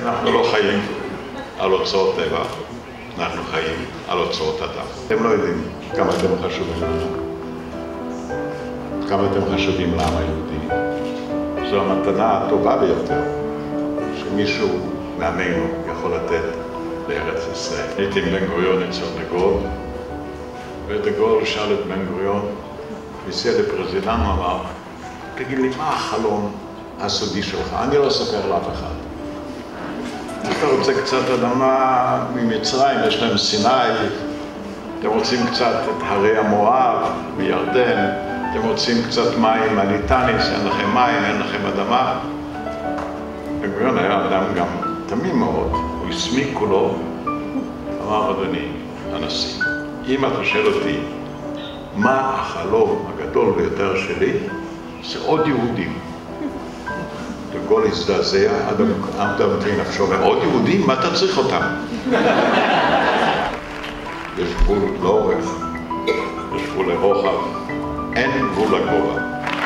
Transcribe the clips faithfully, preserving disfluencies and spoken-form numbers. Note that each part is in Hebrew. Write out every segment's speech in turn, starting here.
אנחנו לא חיים על אוצרות טבע, אנחנו חיים על אוצרות אדם. אתם לא יודעים כמה אתם חשובים לנו, כמה אתם חשובים לעם היהודי. זו המתנה הטובה ביותר שמישהו מעמנו יכול לתת לארץ ישראל. הייתי עם בן גוריון אצל דגול, ודגול שאל את בן גוריון, הציע לפרזידנט, אמר, תגיד לי, מה החלום הסודי שלך? אני לא אספר לאף אחד. אתה רוצה קצת אדמה ממצרים, יש להם סיני, אתם רוצים קצת את הרי המואב מירדן, אתם רוצים קצת מים מהליטניס, אין לכם מים, אין לכם אדמה. בן גוריון היה אדם גם תמים מאוד, הוא הסמיק כולו, אמר, אדוני הנשיא, אם אתה שואל אותי מה החלום הגדול ביותר שלי, זה עוד יהודים. דגול הזדעזע, עד אמתי נפשו, עוד יהודים? מה אתה צריך אותם? יש גבול לאורך, יש גבול לרוחב, אין גבול לגובה.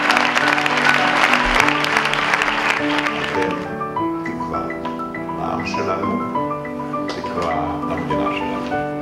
אתם תקווה לעם שלנו, תקווה למדינה שלנו.